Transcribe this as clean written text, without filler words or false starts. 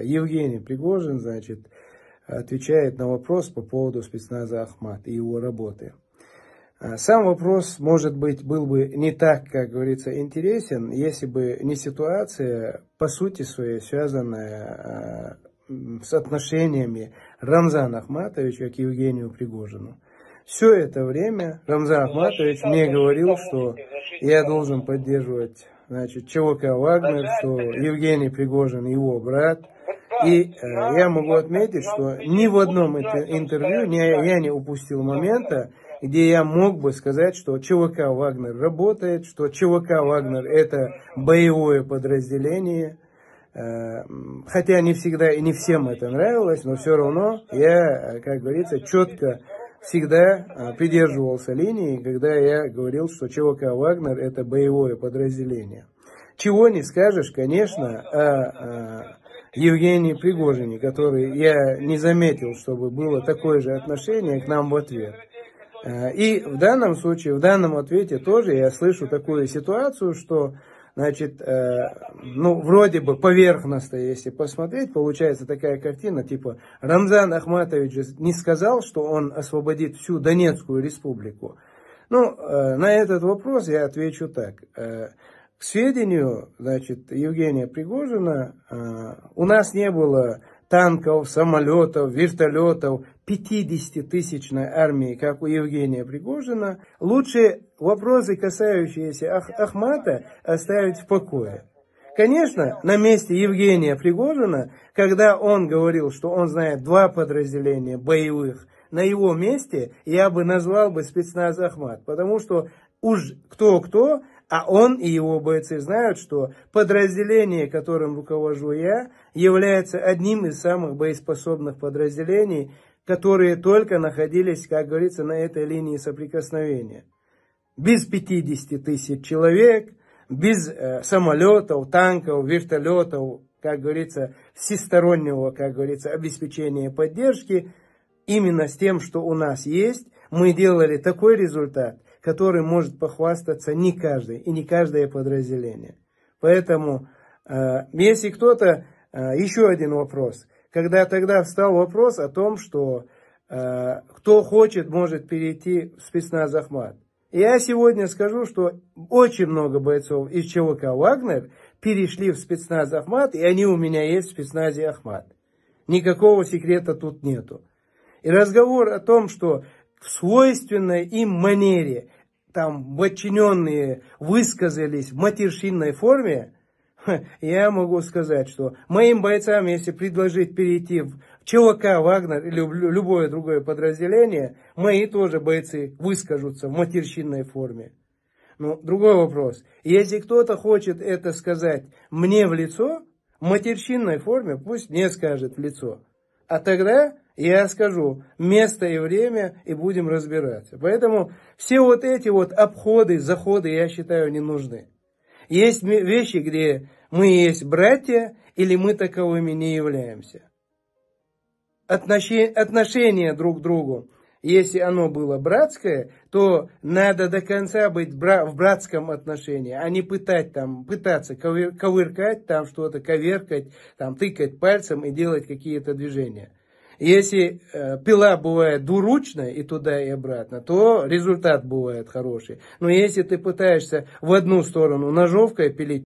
Евгений Пригожин, значит, отвечает на вопрос по поводу спецназа Ахмат и его работы. Сам вопрос, может быть, был бы не так, как говорится, интересен, если бы не ситуация, по сути своей, связанная с отношениями Рамзана Ахматовича к Евгению Пригожину. Все это время Рамзан Ахматович мне говорил, что я должен поддерживать, значит, ЧВК «Вагнер», что Евгений Пригожин его брат. И я могу отметить, что ни в одном интервью я не упустил момента, где я мог бы сказать, что ЧВК «Вагнер» работает, что ЧВК «Вагнер» это боевое подразделение. Хотя не всегда и не всем это нравилось, но все равно я, как говорится, четко всегда придерживался линии, когда я говорил, что ЧВК «Вагнер» это боевое подразделение. Чего не скажешь, конечно, о Евгении Пригожине, который я не заметил, чтобы было такое же отношение к нам в ответ. И в данном случае, в данном ответе тоже я слышу такую ситуацию, что, значит, ну, вроде бы поверхностно, если посмотреть, получается такая картина, типа, Рамзан Ахматович не сказал, что он освободит всю Донецкую республику. Ну, на этот вопрос я отвечу так. К сведению, значит, Евгения Пригожина, у нас не было танков, самолетов, вертолетов, 50-тысячной армии, как у Евгения Пригожина. Лучше вопросы, касающиеся Ахмата, оставить в покое. Конечно, на месте Евгения Пригожина, когда он говорил, что он знает 2 подразделения боевых, на его месте я бы назвал бы спецназ Ахмат, потому что уж кто-кто, а он и его бойцы знают, что подразделение, которым руковожу я, является одним из самых боеспособных подразделений, которые только находились, как говорится, на этой линии соприкосновения. Без 50 тысяч человек, без самолетов, танков, вертолетов, как говорится, всестороннего, как говорится, обеспечения поддержки, именно с тем, что у нас есть, мы делали такой результат, который может похвастаться не каждый и не каждое подразделение. Поэтому, если кто-то, еще один вопрос, когда тогда встал вопрос о том, что кто хочет, может перейти в спецназ Ахмат. Я сегодня скажу, что очень много бойцов из ЧВК «Вагнер» перешли в спецназ Ахмат, и они у меня есть в спецназе Ахмат. Никакого секрета тут нету. И разговор о том, что в свойственной им манере там подчиненные высказались в матершинной форме, я могу сказать, что моим бойцам, если предложить перейти в ЧВК «Вагнер» или в любое другое подразделение, мои тоже бойцы выскажутся в матершинной форме. Но другой вопрос. Если кто-то хочет это сказать мне в лицо, в матершинной форме, пусть мне скажет в лицо. А тогда я скажу место и время, и будем разбираться. Поэтому все вот эти вот обходы, заходы, я считаю, не нужны. Есть вещи, где мы есть братья, или мы таковыми не являемся. Отношение друг к другу, если оно было братское, то надо до конца быть в братском отношении, а не пытаться ковыркать, там что-то коверкать, там тыкать пальцем и делать какие-то движения. Если пила бывает двуручная и туда и обратно, то результат бывает хороший. Но если ты пытаешься в одну сторону ножовкой пилить,